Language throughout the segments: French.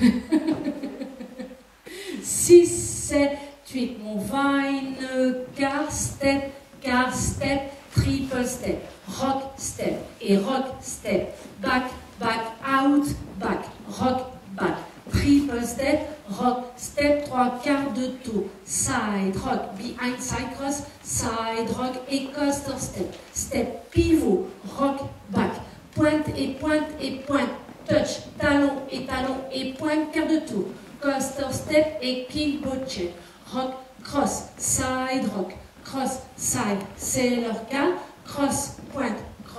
6, 7, 8. Mon vine, car step, triple step, rock step et rock step, back, out, back, rock, back, triple step, rock step, 3/4 de tour, side rock, behind side cross, side rock et coaster step, step pivot, rock, back, pointe et pointe et pointe, touch, talon et pointe, quart de tour, coaster step et kick bochet, rock, cross, side rock, cross, side, c'est leur cas, cross, pointe,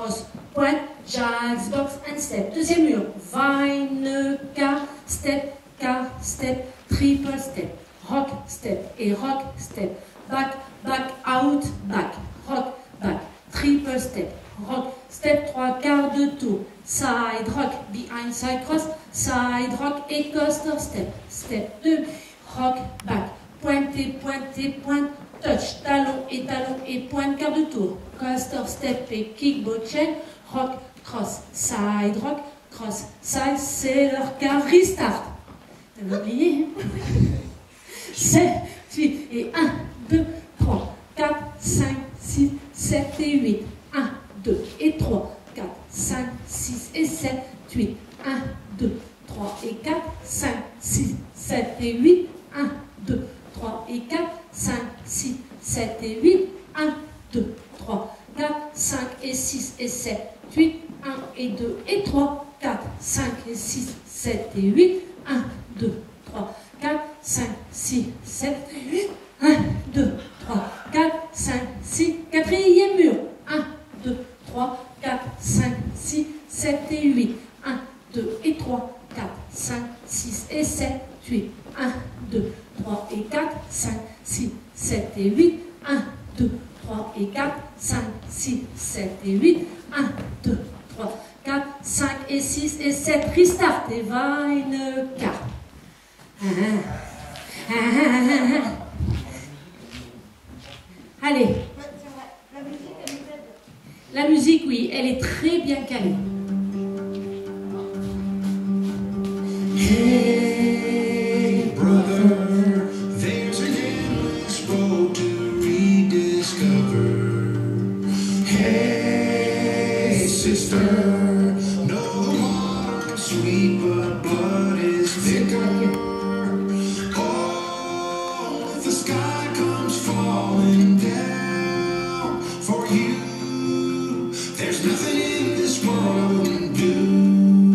jazz, box and step. Deuxième mur, vine, car, step, triple step, rock, step et rock, step, back, out, back, rock, back, triple step, rock, step, 3/4 de tour, side rock, behind side cross, side rock et coaster step, step 2, rock, back, pointe et pointe, touch, talon et pointe, quart de tour, coaster step et kick bochet, rock, cross, side rock, cross, side, c'est leur cas, restart. T'avais oublié? 7, 8 et 1, 2, 3, 4, 5, 6, 7 et 8, 1, 2 et 3, 4, 5, 6 et 7, 8, 1, 2, 3 et 4, 5, 6, 7 et 8, 1, 2, 3 et 4, 5, 6, 7 et 8, 1, 2, 3, 4, 5 et 6 et 7, 8, 1 et 2 et 3, 4, 5 et 6, 7 et 8, 1, 2, 3, 4, 5, 6, 7 et 8, 1, 2, 3, 4, 5, 6, quatrième mur, 1, 2, 3, 4, 5, 6, 7 et 8, 1, 2 et 3, 4, 5, 6 et 7, 8, 1, 2, 3 et 4, 5, 6, 7 et 8, 1, 2, 3 et 4, 5, 6, 7 et 8, 1, 2, 3, 4, 5 et 6 et 7, restart et vine, car. Allez. La musique, oui, elle est très bien calée. Hey brother, there's an endless road to rediscover. Hey sister, no the water is sweet but blood is thicker. Oh, if the sky comes falling down for you, there's nothing in this world can do.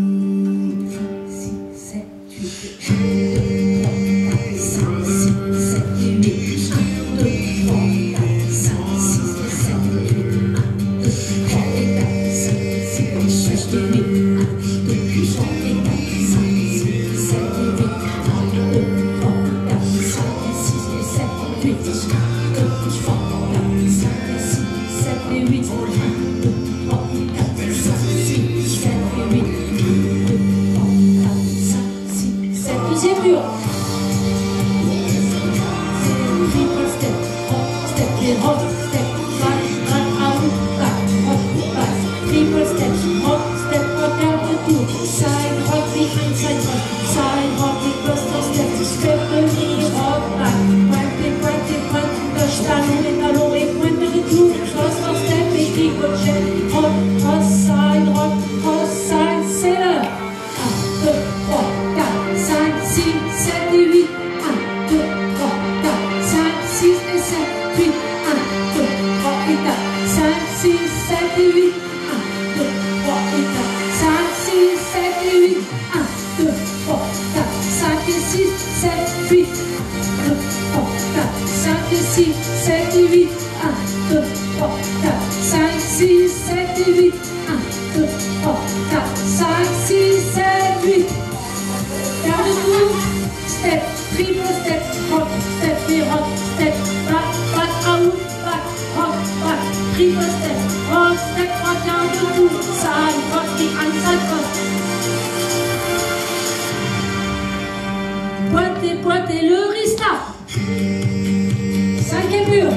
Pointez le restart. Cinquième mur.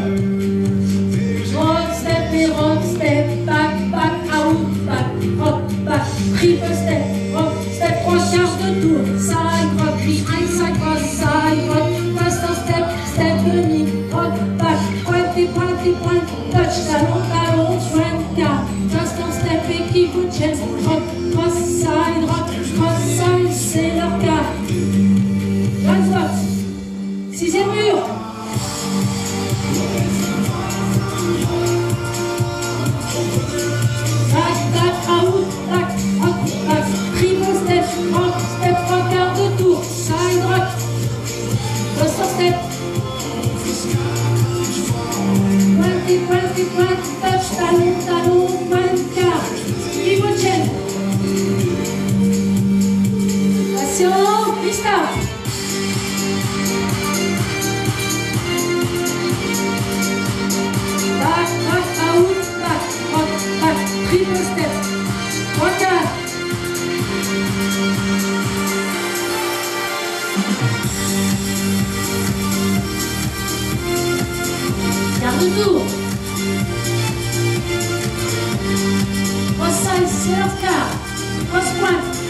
Rock, step, back, out, back, rock, back, triple step, rock, step, 3/4 de tour, side rock, behind side, cross side, rock, first step, step demi, rock, back, pointe, pointe, pointe, touch, talon, talon, swing, car, first step et qui vous chaîne, rock, cross side, c'est leur cas. One spot, sixième mur. Touch, talon, talon, pointe, car, qui vous tienne. Patient, pista. Back, back, out, back, rock, back, triple step. Rock, garde tour. Cross side, c'est leur quart. Cross pointe.